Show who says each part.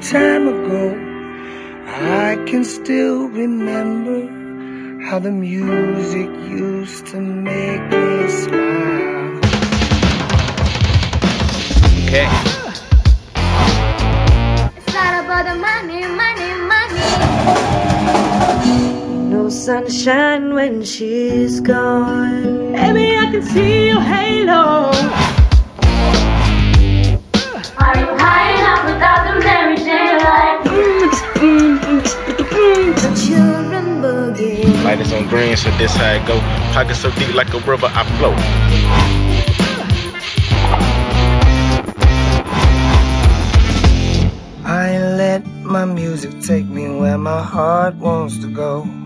Speaker 1: time ago. I can still remember how the music used to make me smile.
Speaker 2: Okay.
Speaker 3: It's not about the money, money, money. No sunshine when she's gone. Baby, I can see your halo. Are you high enough without the Mary Jane light? The children boogie.
Speaker 2: Light is on green, so this how it go. Pocket so deep like a river, I float.
Speaker 1: I let my music take me where my heart wants to go.